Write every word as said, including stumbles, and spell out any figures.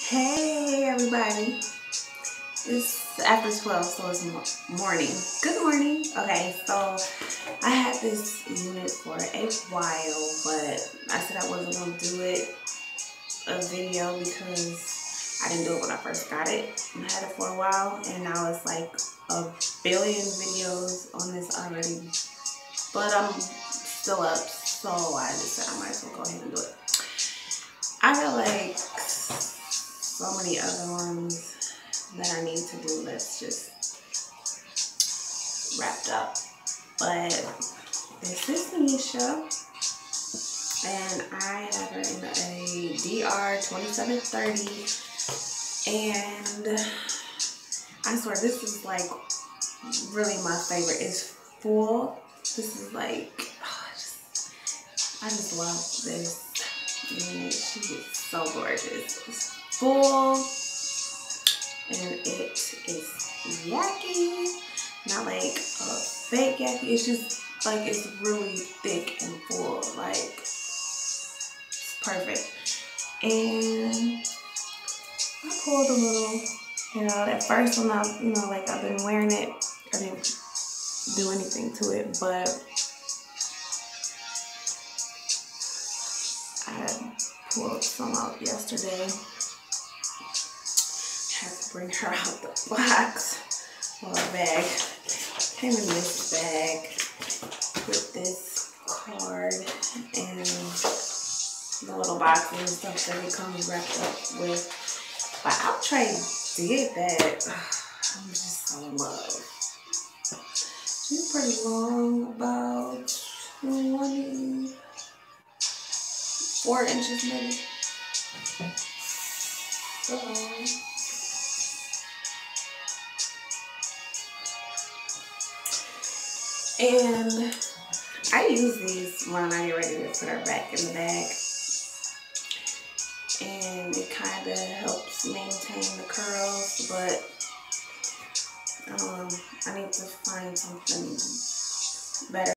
Hey everybody, it's after twelve, so it's morning. Good morning. Okay, so I had this unit for a while, but I said I wasn't going to do it a video because I didn't do it when I first got it. I had it for a while, and now it's like a billion videos on this already, but I'm still up, so I just said I might as well go ahead and do it. I got like so many other ones that I need to do that's just wrapped up. But this is Nisha, and I have her in a D R twenty-seven thirty, and I swear this is like really my favorite. It's full. This is like, oh, I just, I just love this unit. She is so gorgeous. It's full, and it is yaki, not like a fake yaki. It's just like, it's really thick and full, like it's perfect. And I pulled a little, you know, at first when I, you know, like I've been wearing it, I didn't do anything to it, but I pulled some out yesterday. Had to bring her out the box. Well, a bag. Came in this bag with this card and the little boxes and stuff that it comes wrapped up with. But Outre did that. I'm just so in love. She's pretty long, about twenty-four inches maybe. So, and I use these when I get ready to put her back in the bag. And it kind of helps maintain the curls, but um, I need to find something better.